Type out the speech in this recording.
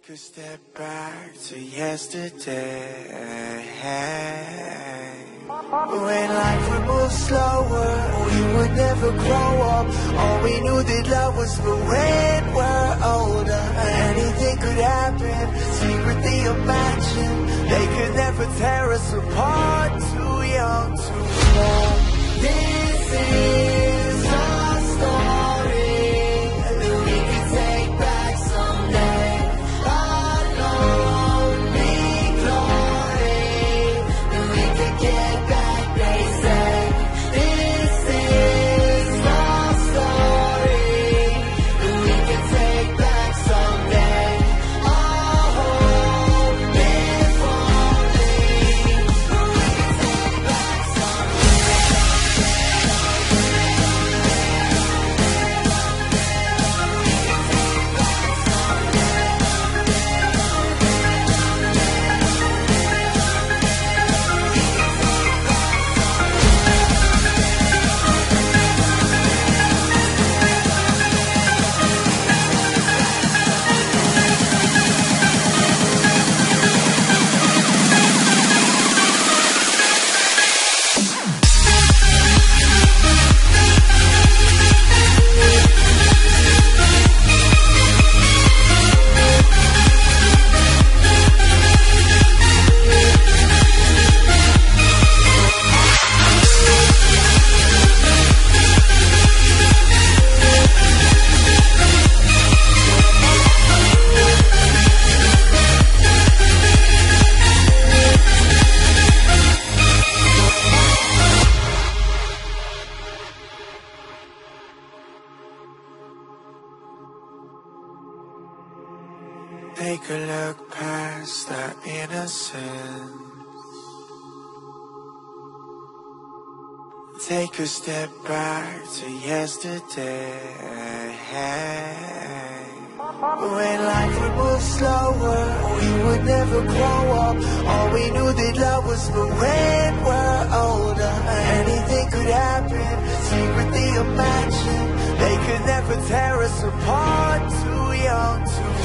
Take a step back to yesterday, when life would move slower, we would never grow up. All we knew that love was for when we're older. Anything could happen, secretly imagine. They could never tear us apart, too young to fall. This is our story that we can take back someday. Our lonely glory that we could get back, they say. This is our story that we can take back someday. Our hope, if only that we can take back Take a look past our innocence. Take a step back to yesterday, when life would move slower, we would never grow up. All we knew that love was for when we're older. Anything could happen, secretly imagine. They could never tear us apart, too young to